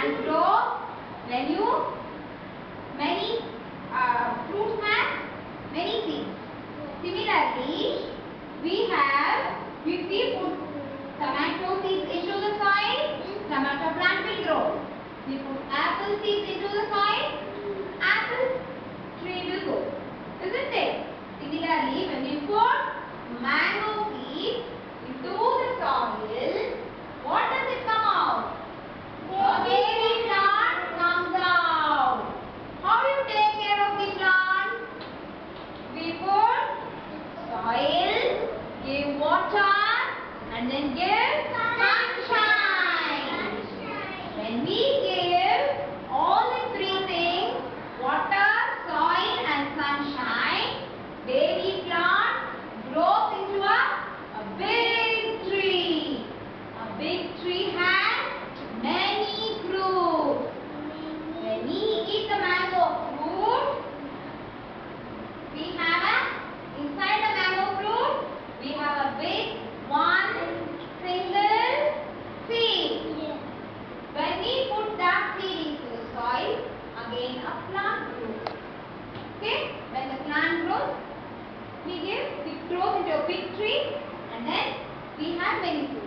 plant grows when you many fruits have many seeds. Similarly, if we put tomato seeds into the soil, tomato plant will grow. We put apple seeds into the soil, apple tree will grow. Isn't it? Similarly, when we put mango seeds into the soil, what does it come out? A baby plant comes out. How do you take care of the plant? We put soil, give water, and then give sunshine. When we give all the three things, water, soil and sunshine, baby plant grows into a big tree. A big tree has many fruits. When we eat the mango fruit, we have inside the mango fruit, we have a big one single seed. Yes. When we put that seed into the soil, again a plant grows. Okay? When the plant grows, it grows into a big tree and then we have many fruits.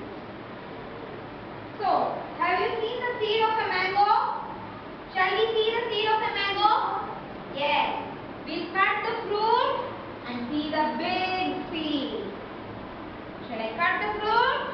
So, have you seen the seed of a mango? Shall we see the seed of a mango? Yes. We'll cut the fruit and see the big seed. Shall I cut the fruit?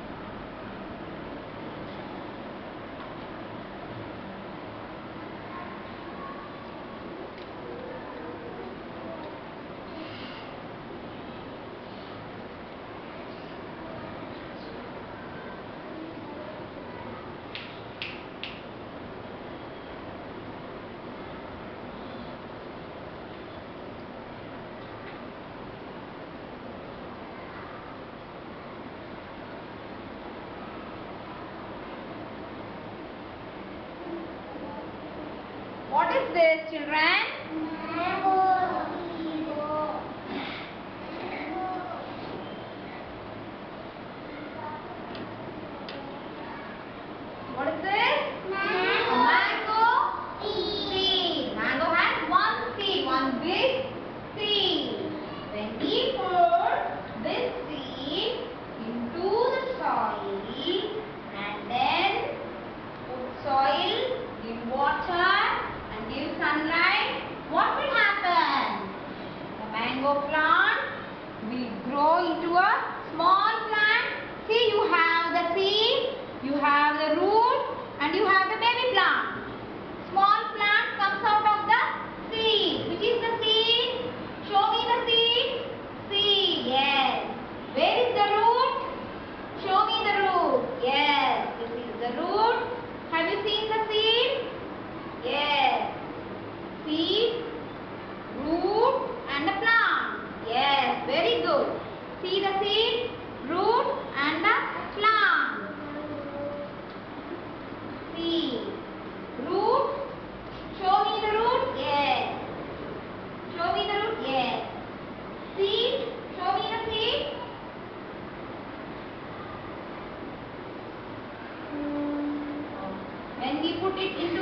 What is this, children? What is this? Mango seed. Mango has one seed, one big seed. When we put this seed into the soil and then put soil, give water, give sunlight, what will happen? The mango plant will grow into a small plant. See, you have the seed, you have the root and you have the baby plant. Small plant comes out of the seed. Which is the seed? Show me the seed. Seed, yes. Where is the root? Show me the root. Yes, this is the root. Have you seen the seed? Yes. Seed, root and the plant. Yes, very good. See the seed, root and the plant. Seed, root. Show me the root. Yes. Show me the root. Yes. Seed. Show me the seed. When we put it in